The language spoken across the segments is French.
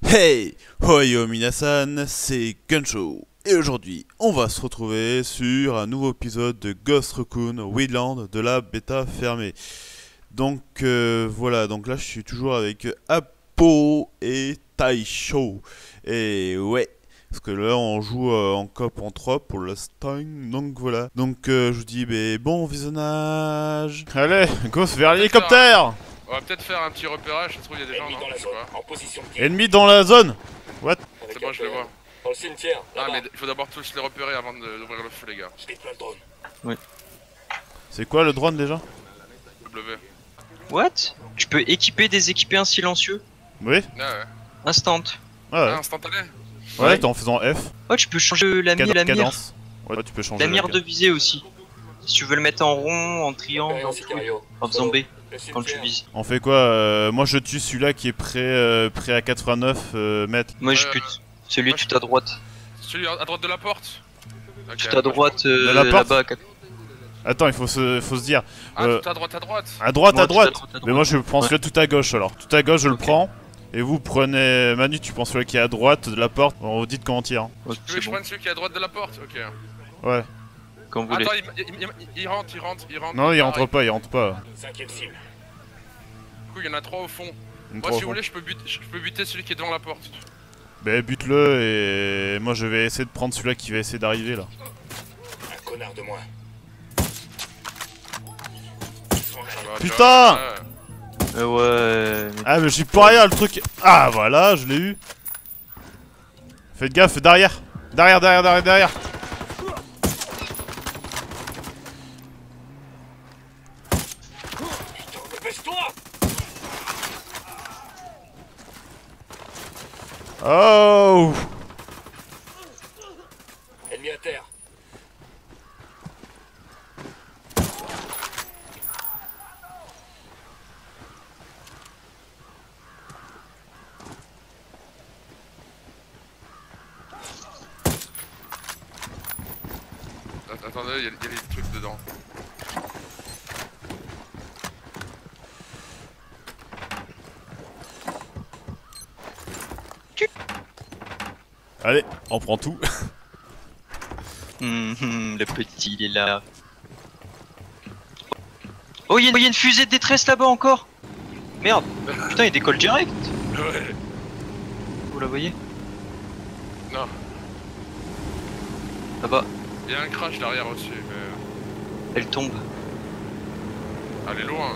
Hey, Hoyo Minasan, c'est Gunshow. Et aujourd'hui, on va se retrouver sur un nouveau épisode de Ghost Recon Wildland de la bêta fermée. Donc voilà, donc là je suis toujours avec Apo et Taisho. Et ouais, parce que là on joue en coop en 3 pour l'instant, donc voilà. Donc je vous dis bon visionnage. Allez, go vers l'hélicoptère. On va peut-être faire un petit repérage, ça se trouve il y a des gens Ennemi non, dans la je sais zone, pas. en position de tir. Ennemi dans la zone. What? C'est bon, je les vois. Dans le cimetière, Ah là-bas. mais il faut d'abord tous les repérer avant d'ouvrir le feu les gars. Je déploie le drone. C'est quoi le drone déjà? W. What? Tu peux équiper des équipés silencieux? Oui. Ah ouais. Instant. Ah ouais. Ah, instantané. Ouais, t'es en faisant F. Oh, tu peux changer la mire. Cadence. Ouais, tu peux changer La mire de visée aussi. Si tu veux le mettre en rond, en triangle, en Expérience truc, Sicario. en faisant B, Le quand tu cimetière. vises. On fait quoi? Moi je tue celui-là qui est prêt à 89 mètres. Moi je bute celui tout à droite. Celui à droite de la porte. Ok. Tout à droite, la porte là-bas. Attends, il faut se dire. Ah tout à droite à droite. À droite, Moi, à droite. tout à droite. Mais moi je prends celui-là tout à gauche alors. Tout à gauche je le Ok. prends. Et vous prenez. Manu, tu prends celui qui est à droite de la porte. On vous dites comment on tire. Ouais, Tu veux que c'est je bon, prenne celui qui est à droite de la porte? Ok. Ouais. quand vous voulez. Attends, il rentre. Non, il part, rentre pas, il rentre pas. Cinquième cible. Du coup il y en a 3 au fond. Une Moi trois si au vous fond. voulez je peux buter celui qui est devant la porte. Bah bute-le et moi je vais essayer de prendre celui-là qui va essayer d'arriver là. Un connard de moins. Bah, Putain Ouais. Ah mais j'ai pas rien le truc. Ah voilà, je l'ai eu. Faites gaffe, derrière. Derrière. Putain, dépêche-toi! Oh. Ennemi à terre. Attendez, il y a des trucs dedans. Allez, on prend tout. Le petit il est là. Oh, il y a une fusée de détresse là-bas encore. Merde. Putain, il décolle direct. Ouais. Vous la voyez? Non. Là-bas, Il y a un crash derrière aussi, mais... elle tombe. Elle est loin.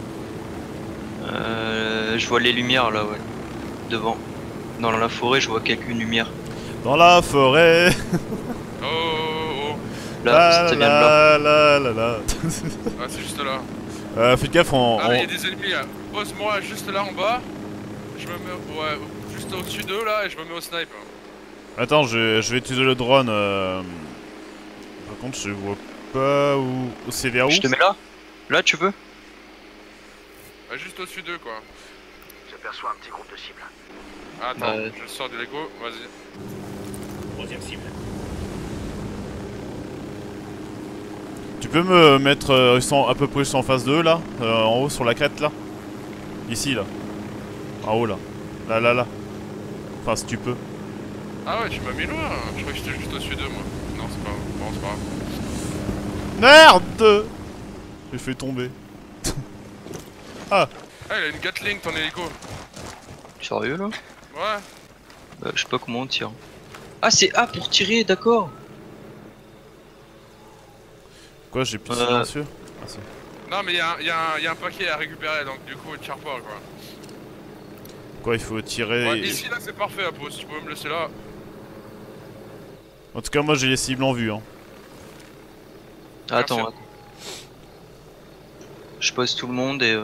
Je vois les lumières là, ouais. Devant. Dans la forêt, je vois quelques lumières. Dans la forêt. Oh. Là, ça vient de là. La. Ah c'est juste là. Faites gaffe, Ah mais il y a des ennemis là. Pose-moi juste là en bas. Je me mets... Ouais, juste au-dessus d'eux là et je me mets au snipe. Attends, je vais utiliser le drone. Par contre, je vois pas où. C'est vers où? Je te mets là? Là, tu veux? Ouais, juste au-dessus d'eux quoi. J'aperçois un petit groupe de cibles. Attends, Ouais. je sors du Lego, vas-y. Troisième cible. Tu peux me mettre ils sont à peu près en face d'eux là, en haut sur la crête là. Ici là. En haut là. Là. Enfin si tu peux. Ah ouais, tu m'as mis loin. Je croyais que j'étais juste au-dessus d'eux moi. Non, c'est pas grave. Bon, c'est pas grave. Merde. J'ai fait tomber. Ah. Ah, il a une Gatling ton hélico. Sérieux là? Ouais. Je sais pas comment on tire. Ah, c'est A pour tirer, d'accord. Quoi, j'ai plus de silencieux? Ah, si. Non, mais il y a un paquet à récupérer donc du coup, tire pas quoi. Quoi, il faut tirer. Ouais, ici là, c'est parfait à pause. Tu peux me laisser là. En tout cas, moi j'ai les cibles en vue. Hein. Attends, Merci. attends. Je pose tout le monde et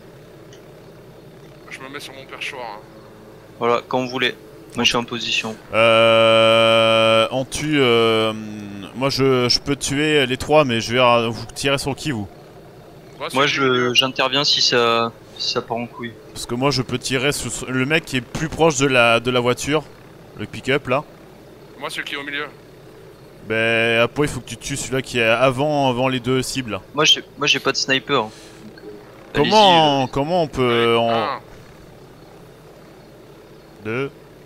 Je me mets sur mon perchoir. Hein. voilà, quand vous voulez. Moi je suis en position. On tue. Moi je peux tuer les trois, mais je vais vous tirer sur qui vous? Ouais, Moi celui du milieu. j'interviens si ça part en couille. Parce que moi je peux tirer sur le mec qui est plus proche de la voiture, le pick-up là. Moi, celui qui est au milieu. Ben après il faut que tu tues celui-là qui est avant les deux cibles. Moi j'ai pas de sniper. Donc, Comment on peut Un. 2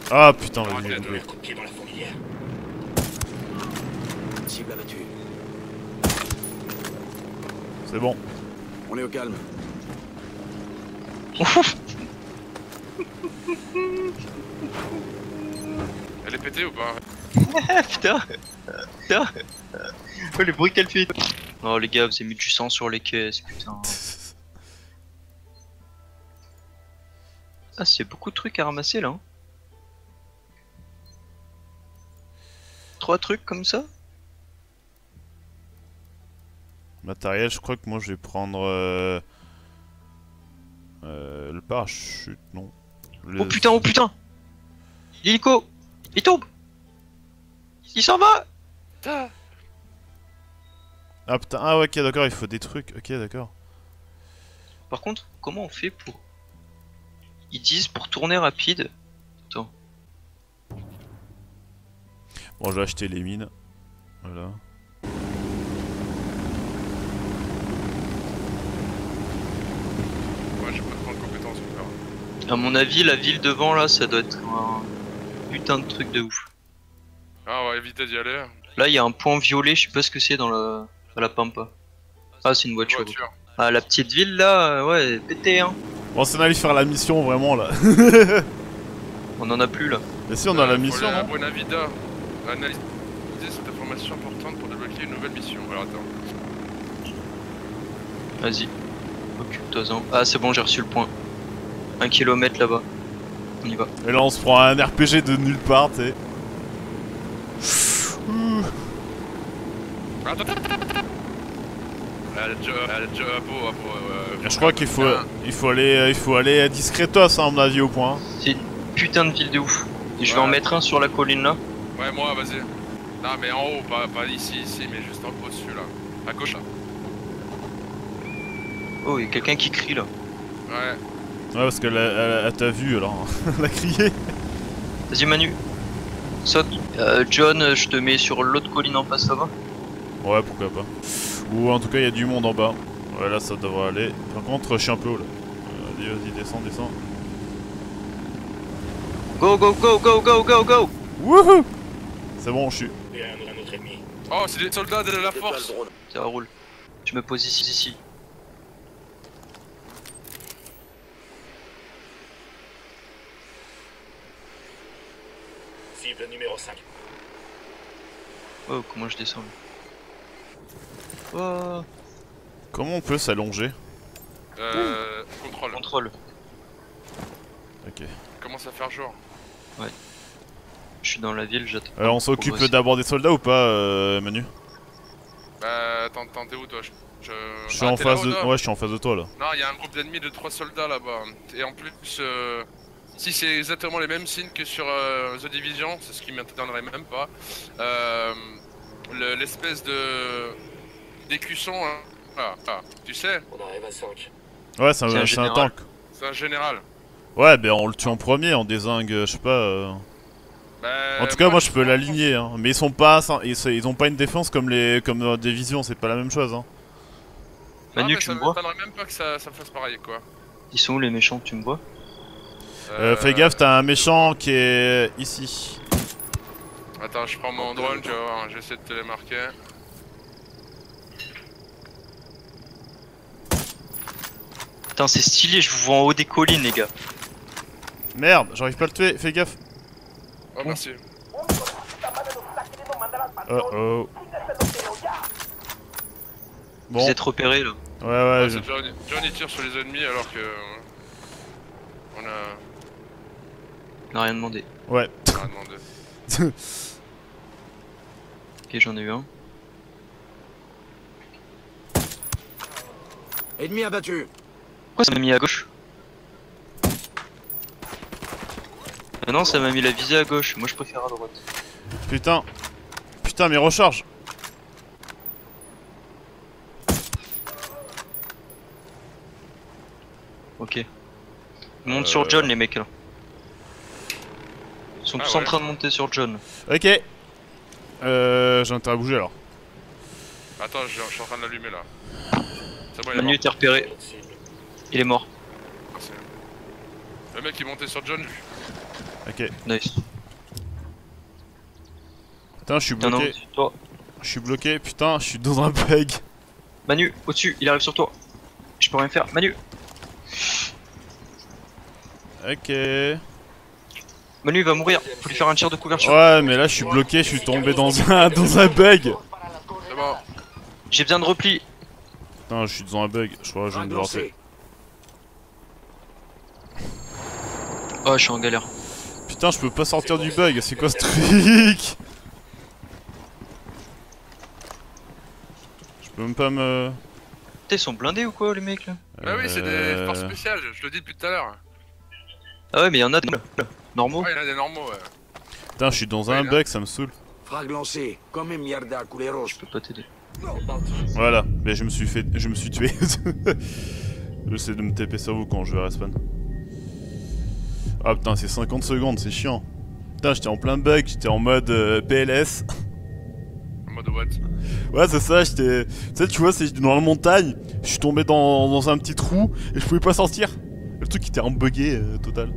Ah putain, vas-y, Arrête, j'ai loupé. Coup de pied dans la fourmilière. Cible abattue. C'est bon. On est au calme. Elle est pétée ou pas? Putain. Putain. Oh, les bruits qu'elle fait. Oh les gars, vous avez mis du sang sur les caisses, putain. Ah, c'est beaucoup de trucs à ramasser là. Hein. 3 trucs comme ça? Matériel, je crois que moi je vais prendre le parachute, non. Oh putain, oh putain! L'hélico! Il tombe! Il s'en va! Ah. Ah putain, ah ouais, ok, d'accord, il faut des trucs, ok, d'accord. Par contre, comment on fait pour... Ils disent pour tourner rapide. Attends. Bon, je vais acheter les mines. Voilà. Ouais, j'ai pas trop de compétences encore. À mon avis, la ville devant là, ça doit être un putain de truc de ouf. Ah, on va éviter d'y aller. Là, il y a un point violet, je sais pas ce que c'est dans la pampa. Ah, c'est une voiture. Ah, la petite ville là, ouais, pété hein. Bon, c'est d'aller faire la mission vraiment là. On en a plus là. Et si on a la mission, À non? Buena Vida. Analyser cette information importante pour débloquer une nouvelle mission. Alors attends. Vas-y. Occupe-toi-en. Ah, c'est bon, j'ai reçu le point. 1 kilomètre là-bas. On y va. Et là, on se prend un RPG de nulle part, tu sais. Attends. Je crois qu'il faut aller discretos, hein, à mon avis, au point. C'est une putain de ville de ouf. Et je vais Ouais. en mettre un sur la colline là. Ouais, moi, vas-y. Non, mais en haut, pas ici, mais juste en haut dessus là. À gauche là. Oh, il y a quelqu'un qui crie là. Ouais. Ouais, parce qu'elle t'a vu, alors. Elle a crié. Vas-y Manu. Saute. John, je te mets sur l'autre colline en face là-bas. Ouais, pourquoi pas. Ou en tout cas, il y a du monde en bas. Ouais, là, ça devrait aller. Par contre, je suis un peu haut, là. Vas-y, descends, descends. Go, go, go, go, go, go, go. Wouhou! C'est bon, je suis. Et un autre ennemi. Oh, c'est des soldats de la Déploie force. le drone. Ça roule. Je me pose ici. Cible numéro 5. Oh, comment je descends là. Oh, Comment on peut s'allonger? Contrôle. contrôle. Ok. Commence à faire jour. Je suis dans la ville, j'attends. Alors, on s'occupe Progresser. d'abord des soldats ou pas, Manu? Attends, t'es où toi? Je suis en t'es face là-haut, de. là Ouais, je suis en face de toi là. Non, il y a un groupe d'ennemis de 3 soldats là-bas. Et en plus, si c'est exactement les mêmes signes que sur The Division, c'est ce qui m'étonnerait même pas. L'espèce de d'écusson, hein. Tu sais, On arrive à 5. Ouais, C'est un c'est un général. tank. c'est un général. Ouais, ben on le tue en premier, on dézingue, je sais pas. En tout cas, moi je peux l'aligner, hein. Mais ils sont pas. Ils ont pas une défense comme dans Division, c'est pas la même chose, hein. Manu, tu ça me vois? m'étonnerait même pas que ça me fasse pareil, quoi. Ils sont où les méchants, tu me vois? Fais gaffe, t'as un méchant qui est ici. Attends, je prends mon drone, tu vas voir, j'essaie de te les marquer. Putain, c'est stylé, je vous vois en haut des collines, les gars. Merde, j'arrive pas à le tuer, fais gaffe. Oh, merci. Oh oh. Bon, Vous êtes repérés là. ouais, ouais, C'est John il tire sur les ennemis alors que. On a. On a rien demandé. ouais. On a demandé. Ok, j'en ai eu un. Ennemi abattu. Pourquoi ça m'a mis à gauche? Ah non, ça m'a mis la visée à gauche. Moi, je préfère à droite. Putain. Putain, mais recharge. Ok. Ils montent sur John, les mecs là. Ils sont Ah tous ouais. en train de monter sur John. Ok. J'ai intérêt à bouger alors. Attends, je suis en train de l'allumer là. C'est bon, il est Manu mort. était repéré. Notre cible. Il est mort. Le mec il montait sur John. Ok. Nice. Putain, je suis Putain, non, bloqué. au-dessus de toi. Je suis bloqué, putain, je suis dans un bug. Manu, au-dessus, il arrive sur toi. Je peux rien faire. Manu. Ok. Manu, il va mourir. Faut lui faire un tir de couverture. Ouais, mais là, je suis bloqué, je suis tombé dans un bug. C'est bon. J'ai besoin de repli. Putain, je suis dans un bug, je crois que je viens de devoir tuer. Oh, je suis en galère. Putain, je peux pas sortir du bug, c'est quoi ce truc? Je peux même pas me... Putain, ils sont blindés ou quoi, les mecs là? Bah oui, c'est des forces spéciales, je le dis depuis tout à l'heure. Ah ouais, mais il y en a de normaux. Ouais, il y en a des normaux, ouais. Putain, je suis dans un bug, ça me saoule. Frag lancé, comme mierda, culeros. Je peux pas t'aider. Voilà, mais je me suis tué. J'essaie de me taper sur vous quand je vais respawn. Ah putain, c'est 50 secondes, c'est chiant. Putain, j'étais en plein bug, j'étais en mode PLS. En mode what? Ouais, c'est ça, j'étais... Tu sais, tu vois, c'est dans la montagne, je suis tombé dans un petit trou, et je pouvais pas sortir. Le truc était en bugué total.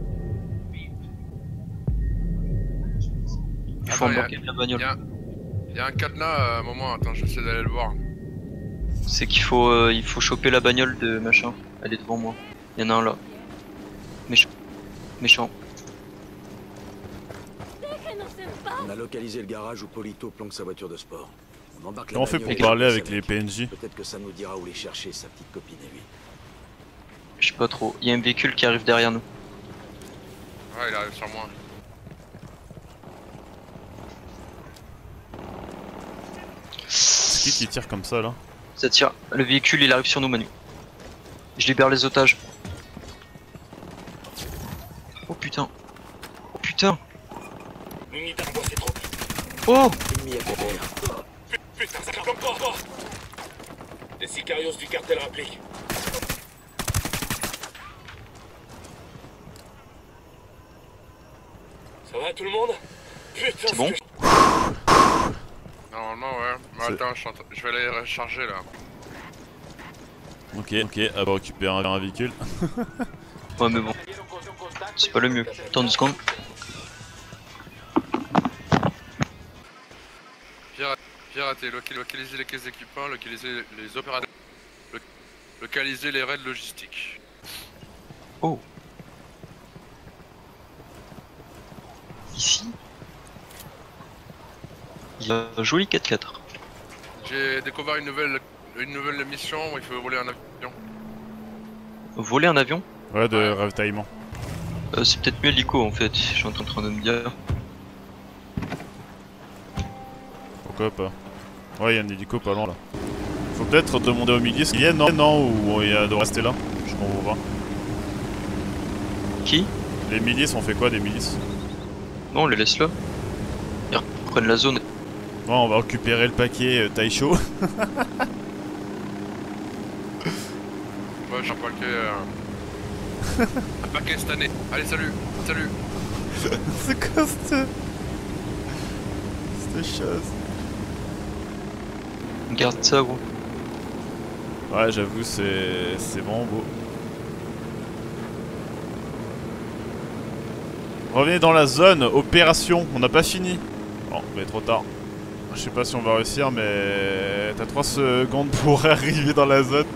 Il faut Attends, embarquer la bagnole. Il y a un cadenas à un moment, attends, j'essaie d'aller le voir. C'est qu'il faut, il faut choper la bagnole de machin. Elle est devant moi. Il y en a un là. Méchant. Méchant. On a localisé le garage où Polito planque sa voiture de sport. On embarque la Comment on fait bagnole pour et parler on avec les passe PNJ? Peut-être que ça nous dira où les chercher, sa petite copine et lui. Je sais pas trop. Il y a un véhicule qui arrive derrière nous. Ouais, il arrive sur moi. C'est qui tire comme ça là? Ça tire. Le véhicule il arrive sur nous, Manu. Je libère les otages. Oh putain. Oh putain. L'unité en bois, c'est trop. Oh. Ennemi à terre. Putain, ça planque pas. Les sicarios du cartel rappliquent. Ça va tout le monde? Putain, C'est bon? Normalement, ouais. Mais attends, je vais aller recharger là. Ok, ah bah récupérer un véhicule. Ouais mais bon. C'est pas le mieux. Attends 2 secondes. Pirater, localiser les caisses d'équipement, localiser les opérateurs, localiser les raids logistiques. Oh. Ici. Il y a un joli 4x4. J'ai découvert une nouvelle mission où il faut voler un avion. Voler un avion? Ouais, de ravitaillement. C'est peut-être mieux l'ICO en fait, je suis en train de me dire. Pourquoi pas? Ouais, il y a un hélico pas loin là. Faut peut-être demander aux milices qu'ils viennent, non? Ou il y a de rester là? Je comprends pas. Qui? Les milices, on fait quoi des milices? Non, on les laisse là. Ils reprennent la zone. Bon, on va récupérer le paquet Taisho. Ouais, j'ai un paquet. Un paquet cette année. Allez, salut! Salut! C'est quoi cette chose? Garde ça gros. Ouais, j'avoue, c'est vraiment beau. Revenez dans la zone, opération, on n'a pas fini. Bon, mais trop tard. Je sais pas si on va réussir, mais t'as 3 secondes pour arriver dans la zone.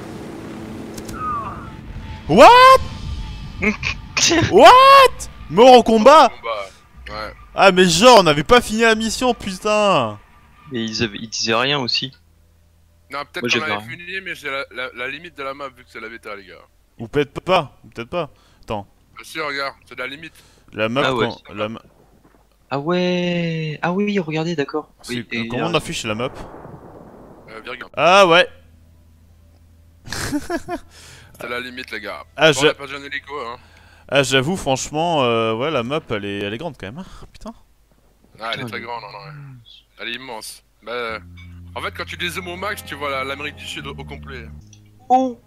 What? What? Mort au combat? Ouais. Ah mais genre, on n'avait pas fini la mission, putain. Mais ils disaient rien aussi. Non, peut-être Moi, qu'on j'avais avait rien. fini, mais c'est la limite de la map vu que c'est la bêta, les gars. Ou peut-être pas, peut-être pas. Attends, Bah si, regarde, c'est la limite. la map, Ah ouais, quand- la ma- Ah ouais. Ah oui, regardez, d'accord. c'est- Oui, et comment on affiche la map? Virgule. Ah ouais. C'est la limite, les gars. Ah, Bon, on a pas déjà un hélico, hein. Ah j'avoue franchement, ouais la map elle est grande quand même, hein. Putain. Ah, elle est Putain, très grande, non, ouais. Elle est immense. Bah, en fait, quand tu dézoomes au max, tu vois l'Amérique du Sud au complet. Oh.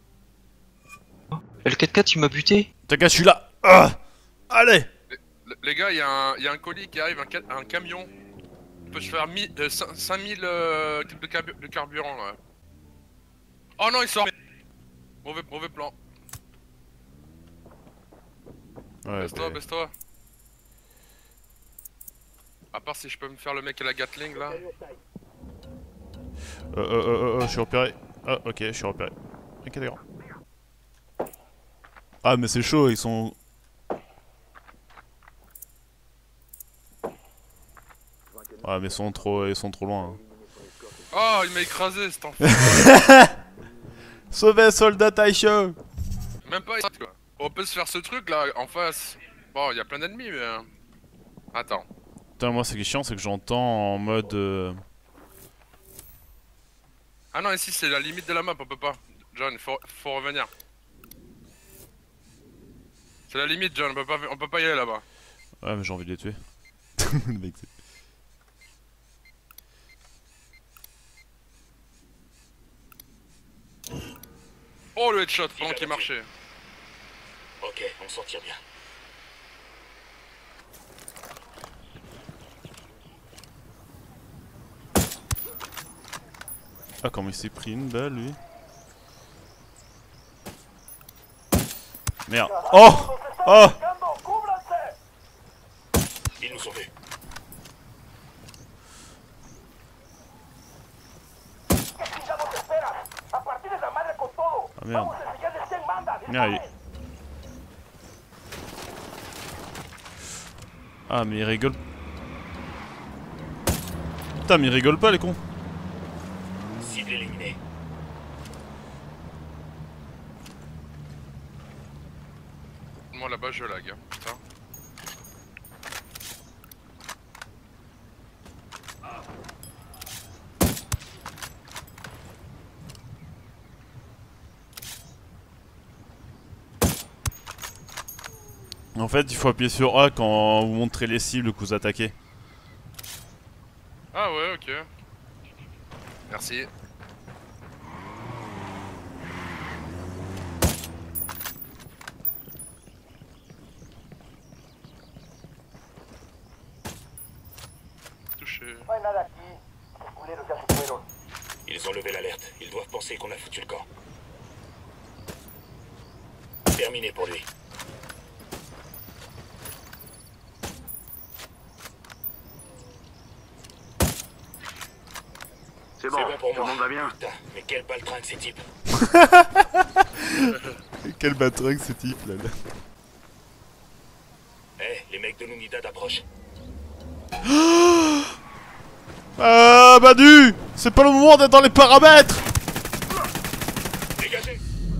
Le 4x4 il m'a buté. T'inquiète, je suis là. Ah allez. Les gars, il y a un colis qui arrive, un camion. Il peut se faire 5000 de carburant, là. Oh non, il sort. Mauvais plan. Ouais, Baisse-toi, baisse-toi. À part si je peux me faire le mec à la Gatling là. Je suis repéré. Ah, ok, je suis repéré. Ok, d'accord. Ah, mais c'est chaud, ils sont. Ouais, mais ils sont trop loin. Hein. Oh, il m'a écrasé cet enfant. Sauvez soldat Taisho. Même pas quoi. On peut se faire ce truc là en face. Bon, il y a plein d'ennemis mais. Attends. Putain, moi, ce qui est chiant, c'est que j'entends en mode. Ah non, ici c'est la limite de la map, on peut pas. John, faut revenir. C'est la limite, John, on peut pas y aller là-bas. Ouais, mais j'ai envie de les tuer. Le mec, c'est- Oh le headshot, pendant qu'il marchait. Ok, on s'en tire bien. Ah, comment il s'est pris une balle, lui. Merde. Oh. Oh. Ils nous ont vus. Ah, merde. Merde, il- Ah, mais il rigole. Putain, mais il rigole pas, les cons. Cible éliminée. Moi là-bas je lag, hein. Putain. En fait, il faut appuyer sur A quand vous montrez les cibles que vous attaquez. Ah ouais, ok. Merci. Touché. Ils ont levé l'alerte. Ils doivent penser qu'on a foutu le camp. Terminé pour lui. C'est bon, pour tout le moi. monde va bien. Putain, mais quel baltringue ces types. Quel batterie ce type là. Eh, les mecs de l'Unidad approchent. Ah, Manu, c'est pas le moment d'être dans les paramètres. Dégagez.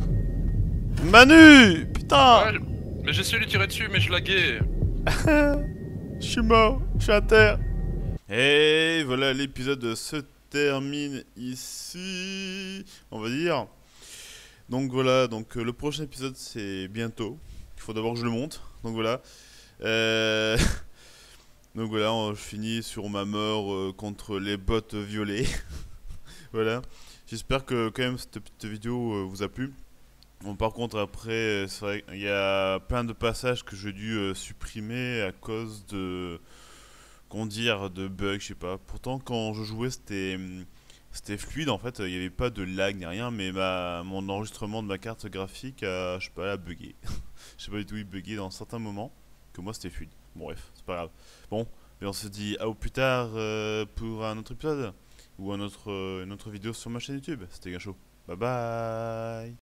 Manu, putain. Ouais, mais j'ai essayé de lui tirer dessus, mais je laguais. Je suis mort, je suis à terre. Et voilà, l'épisode se termine ici, on va dire. Donc voilà, donc le prochain épisode c'est bientôt. Il faut d'abord que je le monte. Donc voilà. Euh... Donc voilà, je finis sur ma mort contre les bots violets. Voilà. J'espère que quand même cette petite vidéo vous a plu. Bon, par contre après, c'est vrai qu'il y a plein de passages que j'ai dû supprimer à cause de, comment dire, de bugs, je sais pas. Pourtant quand je jouais c'était fluide en fait, il n'y avait pas de lag ni rien, mais mon enregistrement de ma carte graphique a, je sais pas, a bugué. Je sais pas du tout, il buguait dans certains moments, que moi c'était fluide. Bon bref, c'est pas grave. Bon, et on se dit à au plus tard pour un autre épisode, ou une autre vidéo sur ma chaîne YouTube. C'était Gacho. Bye bye.